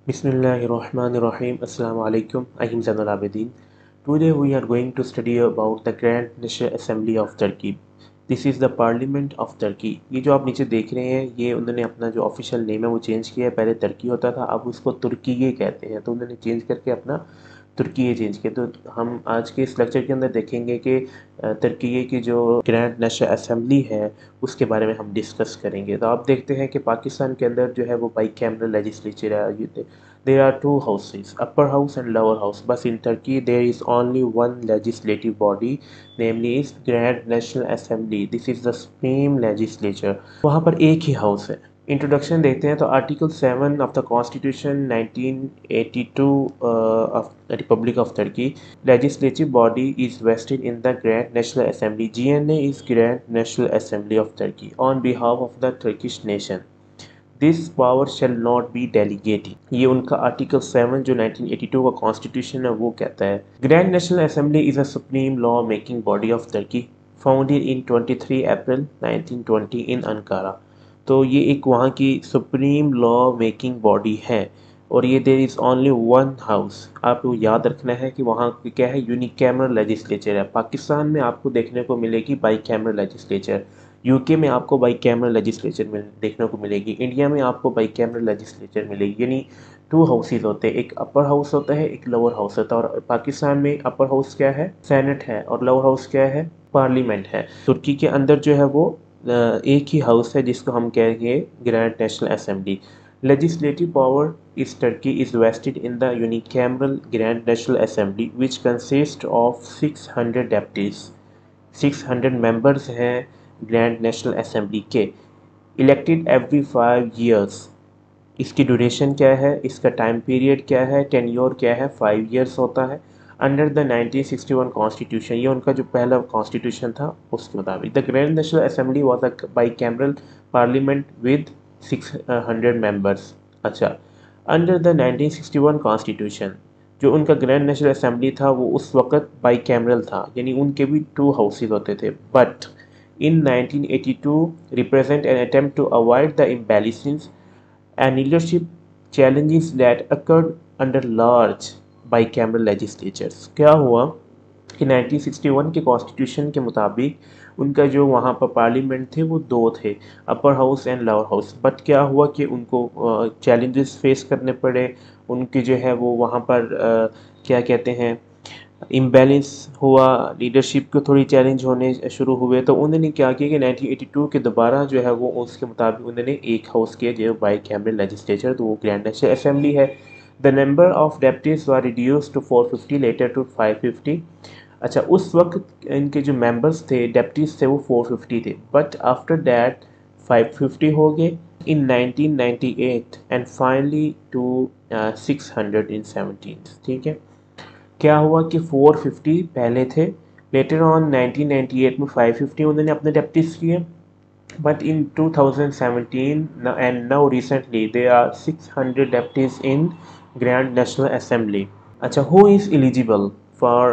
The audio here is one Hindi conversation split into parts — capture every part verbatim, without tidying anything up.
Bismillahirrahmanirrahim. Assalamu alaikum. I am Zainul Abidin. Today we are going to study about the Grand National Assembly of Turkey. This is the Parliament of Turkey. ये जो आप नीचे देख रहे हैं ये उन्होंने अपना जो ऑफिशियल नेम है वो चेंज किया है। पहले तुर्की होता था, अब उसको तुर्कीये कहते हैं, तो उन्होंने चेंज करके अपना तुर्कीये चेंज किया। तो हम आज के इस लेक्चर के अंदर देखेंगे कि तुर्कीये की जो ग्रैंड नेशनल असेंबली है उसके बारे में हम डिस्कस करेंगे। तो आप देखते हैं कि पाकिस्तान के अंदर जो है वो बाई कैमरल लेजिस्लेचर है। There are two houses, upper house and lower house. But in Turkey, there is only one legislative body, namely is Grand National Assembly. This is the supreme legislature. वहाँ पर एक ही हाउस है। इंट्रोडक्शन देखते हैं तो article seven of the constitution nineteen eighty two of the republic of Turkey, legislative body is vested in the Grand National Assembly. G N A is Grand National Assembly of Turkey on behalf of the Turkish nation. This power shall not be delegated. ये उनका आर्टिकल सेवन जो नाइनटीन एटी टू का कॉन्स्टिट्यूशन है वो कहता है। Grand national assembly is a supreme law making body of Turkey, founded in twenty three April nineteen twenty in Ankara. तो ये एक वहाँ की सुप्रीम लॉ मेकिंग बॉडी है और ये there is only one house. आपको याद रखना है कि वहाँ क्या है, यूनिकैमरल लेजिस्लेचर है। पाकिस्तान में आपको देखने को मिलेगी बाई कैमरल लेजिस्लेचर, यूके में आपको बाई कैमरल लेजिस्लेचर मिल देखने को मिलेगी, इंडिया में आपको बाई कैमरल लेजिस्लेचर मिलेगी। यानी टू हाउसेज होते हैं, एक अपर हाउस होता है, एक लोअर हाउस होता है। और पाकिस्तान में अपर हाउस क्या है, सेनेट है, और लोअर हाउस क्या है, पार्लियामेंट है। तुर्की के अंदर जो है वो एक ही हाउस है जिसको हम कहेंगे grand national assembly. Legislative power is Turkey is vested in the unicameral grand national assembly which consist of six hundred deputies. Six hundred members हैं ग्रैंड नेशनल असेंबली के, इलेक्टेड एवरी फाइव ईयर्स। इसकी ड्यूरेशन क्या है, इसका टाइम पीरियड क्या है, टेन्योर क्या है, फाइव ईयर्स होता है। Under the nineteen sixty one constitution, ये उनका जो पहला कॉन्स्टिट्यूशन था उसके मुताबिक the grand national assembly was a bicameral parliament with six hundred members. अच्छा, under the nineteen sixty one constitution जो उनका ग्रैंड नेशनल असेंबली था वो उस वक्त बाई कैमरल था, यानी उनके भी टू हाउसेज होते थे। But in nineteen eighty-two represent an attempt to avoid the imbalances and leadership challenges that occurred under large bicameral legislatures। क्या हुआ कि नाइनटीन सिक्सटी वन के कॉन्स्टिट्यूशन के मुताबिक उनका जो वहाँ पर पार्लियामेंट थे वो दो थे, upper house and lower house. But क्या हुआ कि उनको चैलेंजेस uh, फेस करने पड़े। उनकी जो है वो वहाँ पर uh, क्या कहते हैं, इम्बैलेंस हुआ, लीडरशिप को थोड़ी चैलेंज होने शुरू हुए। तो उन्होंने क्या किया कि नाइनटीन एटी टू के दोबारा जो है वो उसके मुताबिक उन्होंने एक हाउस किया जो बाई कैमरल लेजिस्लेचर, तो वो ग्रैंड नेशनल असेंबली है। The number of deputies were reduce to four fifty, later to five fifty. अच्छा, उस वक्त इनके जो मेंबर्स थे, डेप्टीज थे, वो फोर फिफ्टी थे, but after that five fifty हो गए in nineteen ninety eight and finally to six hundred in seventeen. ठीक है, क्या हुआ कि फोर फिफ्टी पहले थे, later on nineteen ninety eight में फाइव फिफ्टी उन्होंने अपने डेप्टीज किए, but in two thousand seventeen and now recently they are six hundred deputies in grand national assembly. अच्छा, who is eligible for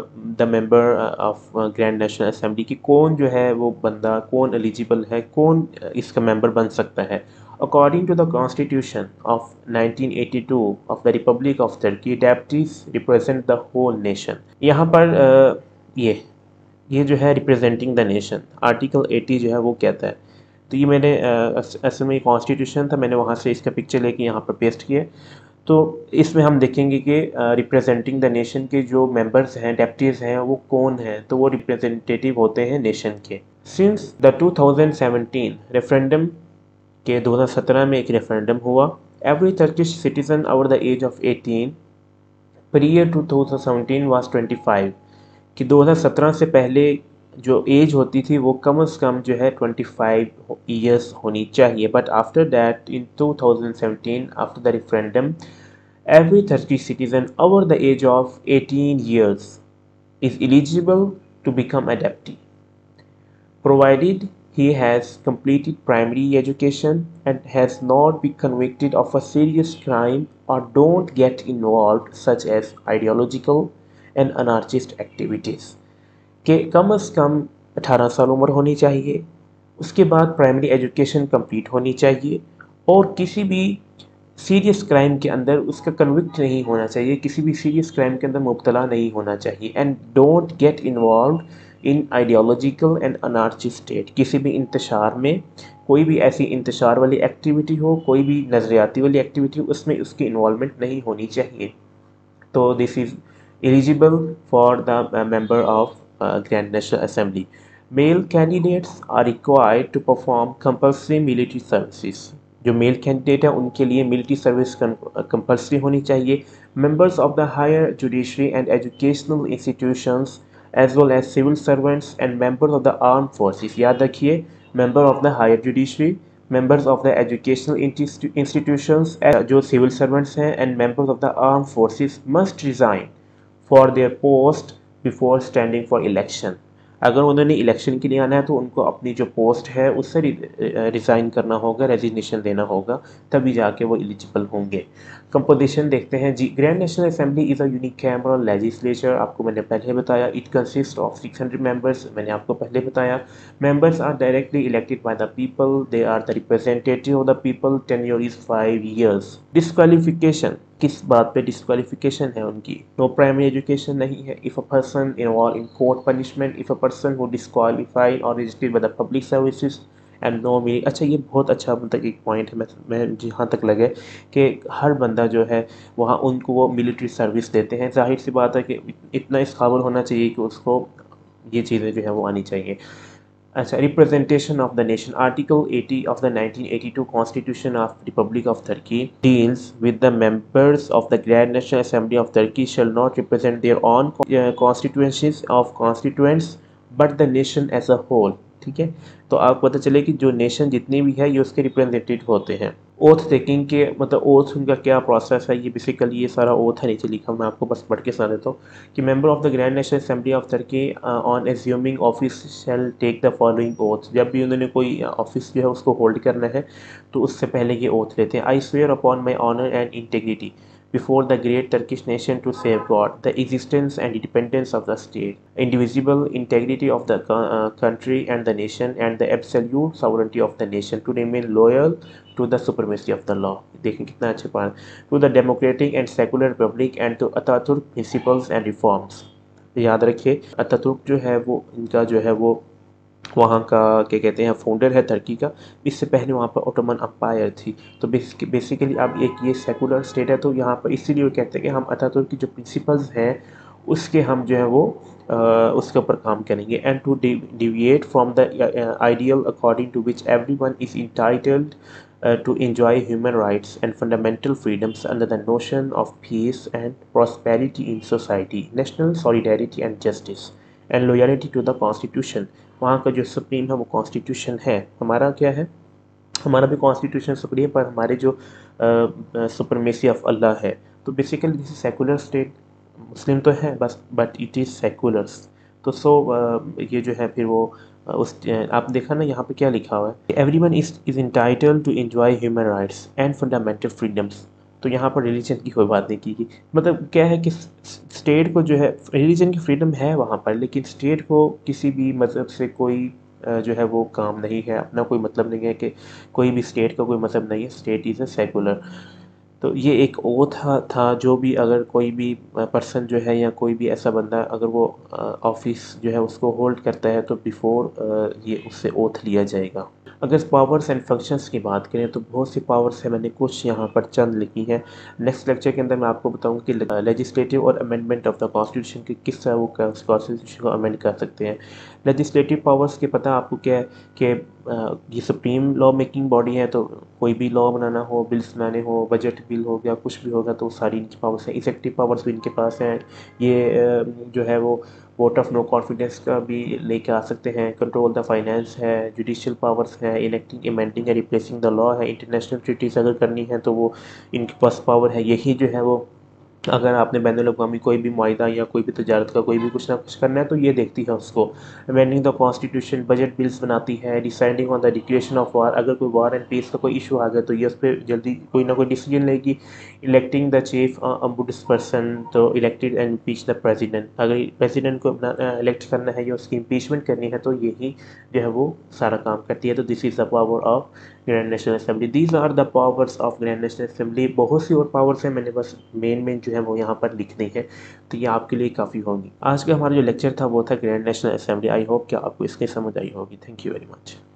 the member of grand national assembly, की कौन जो है वो बंदा, कौन एलिजिबल है, कौन इसका मेंबर बन सकता है। According to the Constitution of nineteen eighty two of the Republic of Turkey, deputies represent the whole nation। यहाँ पर uh, ये ये जो है representing the nation, article eighty जो है वो कहता है। तो ये मैंने असल में कॉन्स्टिट्यूशन था, मैंने वहाँ से इसका पिक्चर लेके यहाँ पर पेस्ट किया। तो इसमें हम देखेंगे कि रिप्रेजेंटिंग द नेशन के जो मेंबर्स हैं, डेप्टीज हैं, वो कौन हैं। तो वो रिप्रेजेंटेटिव होते हैं नेशन के। Since the two thousand seventeen referendum के दो हज़ार सत्रह में एक रेफरेंडम हुआ, every Turkish citizen over the age of eighteen prior to thousand seventeen was twenty five, कि दो हज़ार सत्रह से पहले जो एज होती थी वो कम से कम जो है ट्वेंटी फाइव ईयर्स होनी चाहिए। But after that in two thousand seventeen after the referendum every Turkish citizen over the age of eighteen years is eligible to become a deputy, provided he has completed primary education and has not been convicted of a serious crime or don't get involved such as ideological and anarchist activities। के कम अज़ कम अठारह साल उम्र होनी चाहिए, उसके बाद प्राइमरी एजुकेशन कंप्लीट होनी चाहिए और किसी भी सीरियस क्राइम के अंदर उसका कन्विक्ट नहीं होना चाहिए, किसी भी सीरियस क्राइम के अंदर मुब्तला नहीं होना चाहिए। And don't get involve in ideological and anarchy state, किसी भी इंतशार में, कोई भी ऐसी इंतशार वाली एक्टिविटी हो, कोई भी नज़रियाती वाली एक्टिविटी हो, उसमें उसकी इन्वॉल्वमेंट नहीं होनी चाहिए। तो this is eligible for the member of grand national assembly. Male candidates are required to perform compulsory military services, जो मेल कैंडिडेट है उनके लिए मिलिट्री सर्विस कंपल्सरी होनी चाहिए। Members of the higher judiciary and educational institutions as well as civil servants and members of the arm forces, याद रखिए, member of the higher judiciary, members of the educational institutions जो सिविल सर्वेंट्स हैं, and members of the armed forces must resign for their post before standing for election। अगर उन्होंने इलेक्शन के लिए आना है तो उनको अपनी जो पोस्ट है उससे रिज़ाइन करना होगा, रेजिग्नेशन देना होगा, तभी जाके वो एलिजिबल होंगे। कंपोजिशन देखते हैं जी। Grand national assembly is a unicameral legislature, आपको मैंने पहले बताया। It consist of six hundred members, मैंने आपको पहले बताया। Members are directly elected by the people, they are the representative of the people, tenure is five years. Disqualification, किस बात पे डिस्क्वालिफिकेशन है उनकी? नो प्राइमरी एजुकेशन नहीं है। If a person involve in court punishment, if a person who disqualified और registered by the public services and no me. अच्छा, ये बहुत अच्छा मतलब एक पॉइंट है, मैं मैं जहाँ तक लगे कि हर बंदा जो है वहाँ उनको वो मिलिट्री सर्विस देते हैं। जाहिर सी बात है कि इतना इस काबिल होना चाहिए कि उसको ये चीज़ें जो है वो आनी चाहिए। अच्छा, representation of the nation, article eighty of the nineteen eighty two constitution of republic of Turkey deals with the members of the grand national assembly of Turkey shall not represent their own constituencies of constituents but the nation as a whole. ठीक है, तो आपको पता चले कि जो नेशन जितनी भी है ये उसके रिप्रेजेंटेटिव होते हैं। ओथ टेकिंग के मतलब ओथ उनका क्या प्रोसेस है, ये बेसिकली ये सारा ओथ है नीचे लिखा, मैं आपको बस पढ़ के सुना देता हूँ कि member of the grand national assembly of Turkey on assuming office shall take the following oath. जब भी उन्होंने कोई ऑफिस जो है उसको होल्ड करना है तो उससे पहले ये ओथ लेते हैं। I swear upon my honour and integrity before the great Turkish nation to safeguard the existence and independence of the state, indivisible integrity of the uh, country and the nation, and the absolute sovereignty of the nation, to remain loyal to the supremacy of the law। देखें कितना अच्छे पाठ। to the democratic and secular republic and to Ataturk principles and reforms। याद रखिए अतातुर्क जो है वो इनका जो है वो वहाँ का क्या कहते हैं फाउंडर है टर्की का। इससे पहले वहाँ पर ओटोमन अम्पायर थी। तो बेसिकली अब एक ये सेकुलर स्टेट है, तो यहाँ पर इसीलिए वो कहते हैं कि हम अतातुर्क की जो प्रिंसिपल्स हैं उसके हम जो है वो आ, उसके ऊपर काम करेंगे। And to deviate from the ideal according to which everyone is entitled to enjoy human rights and fundamental freedoms under the notion of peace and prosperity in society, national solidarity and justice, and loyalty to the constitution। वहाँ का जो सुप्रीम है वो कॉन्स्टिट्यूशन है। हमारा क्या है? हमारा भी कॉन्स्टिट्यूशन सुप्रीम, पर हमारे जो सुप्रीमेसी ऑफ अल्लाह है। तो basically this is secular state, Muslim तो है बस बट इट इज़ सेकुलर्स। तो सो ये जो है फिर वो उस आप देखा ना यहाँ पे क्या लिखा हुआ है, everyone is is entitled to enjoy human rights and fundamental freedoms. तो यहाँ पर रिलीजन की कोई बात नहीं की गई। मतलब क्या है कि स्टेट को जो है रिलीजन की फ्रीडम है वहाँ पर, लेकिन स्टेट को किसी भी मज़हब से कोई जो है वो काम नहीं है, अपना कोई मतलब नहीं है कि कोई भी स्टेट का कोई मतलब नहीं है। State is a secular. तो ये एक ओथ था, था जो भी अगर कोई भी पर्सन जो है या कोई भी ऐसा बंदा अगर वो ऑफिस जो है उसको होल्ड करता है तो बिफोर ये उससे ओथ लिया जाएगा। अगर पावर्स एंड फंक्शंस की बात करें तो बहुत सी पावर्स है, मैंने कुछ यहाँ पर चंद लिखी हैं। नेक्स्ट लेक्चर के अंदर मैं आपको बताऊँ कि लेजिस्लेटिव और अमेंडमेंट ऑफ द कॉन्स्टिट्यूशन की किस तरह वो कॉन्स्टिट्यूशन को अमेंड कर सकते हैं। लेजिस्लेटिव पावर्स के पता आपको क्या है कि ये सुप्रीम लॉ मेकिंग बॉडी है, तो कोई भी लॉ बनाना हो, बिल्स बनाने हो, बजट बिल हो गया, कुछ भी होगा तो सारी इनकी पावर्स हैं। इफेक्टिव पावर्स भी इनके पास हैं। ये जो है वो वोट ऑफ नो कॉन्फिडेंस का भी लेके आ सकते हैं। कंट्रोल द फाइनेंस है, जुडिशियल पावर्स है, इलेक्टिंग इमेंडिंग या रिप्लेसिंग द लॉ है। इंटरनेशनल ट्रीटीज अगर करनी है तो वो इनके पास पावर है। यही जो है वो अगर आपने बैन अवी कोई भी मुआहदा या कोई भी तजारत का कोई भी कुछ ना कुछ करना है तो ये देखती है उसको। Amending the constitution, budget bills बनाती है। Deciding on the declaration of war, अगर कोई वार एंड पीस का कोई इशू आ गया तो ये उस पर जल्दी कोई ना कोई डिसीजन लेगी। इलेक्टिंग द चीफ अम्बुड्सपर्सन, तो elected and impeach the president, अगर प्रेसिडेंट को इलेक्ट करना है या उसकी इम्पीचमेंट करनी है तो यही जो है वो सारा काम करती है। तो this is the power of grand national assembly. These are the powers of grand national assembly. बहुत सी और पावर्स हैं, मैंने बस मेन मेन जो है वो यहाँ पर लिखनी है, तो ये आपके लिए काफ़ी होंगी। आज का हमारा जो लेक्चर था वो था grand national assembly. I hope कि आपको इसकी समझ आई होगी। Thank you very much.